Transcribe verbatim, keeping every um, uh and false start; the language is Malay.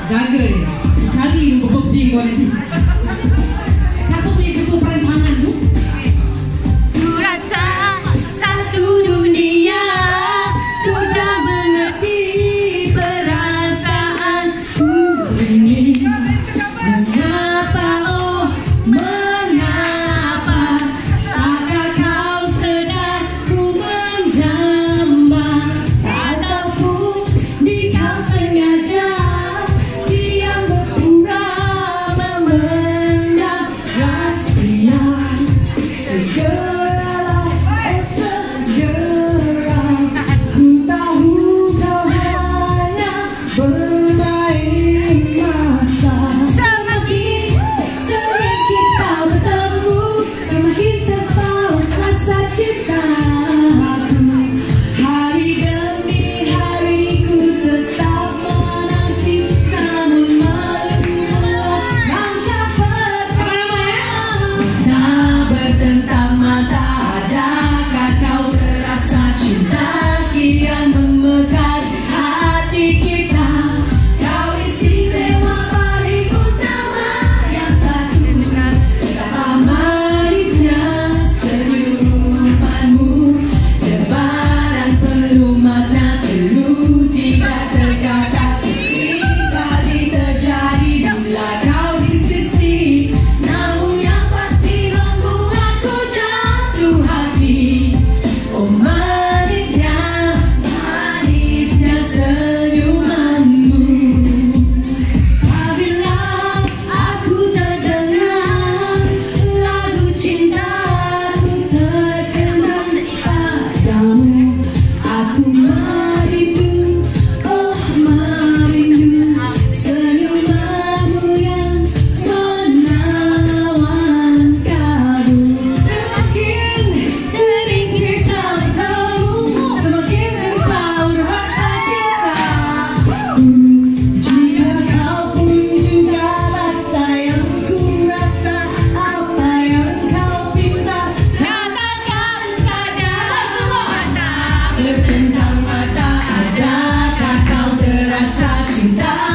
Jaga dia. Cari nombor penting kau nanti. Siapa punya ketua perancangan tu? Ku rasa satu dunia sudah mengerti perasaanku ini. Mengapa, oh mengapa takkah kau sedar ku menjambak, ataupun di kau sengaja diam berpura memendam rahsia. Segeralah, eh segera, ku tahu kau hanya bermain masa. Semakin sering kita bertemu, semakin terpaut rasa cintaku. Hari demi hari ku tetap menanti, namun malu langkah pertama. Tak bertentang mata, adakah kau terasa cinta kian memekar hati kita? Kau istimewa paling utama yang satu, betapa manisnya senyumanmu. Lebaran penuh makna, penuh tiba tergagas, kali terjadi bila kau di sisi. Namun yang pasti membuatku jatuh hati. Oh manisnya, manisnya senyumanmu. Apabila aku terdengar lagu cintaku terkenang padamu, aku merindu, oh merindu senyumanmu yang menawan kalbu. Semakin sering kita bertemu, semakin terpaut rasa cinta. Jika kau pun juga rasa yang ku rasa, apa yang kau pinta, katakan saja. Bertentang mata, adakah kau terasa cinta?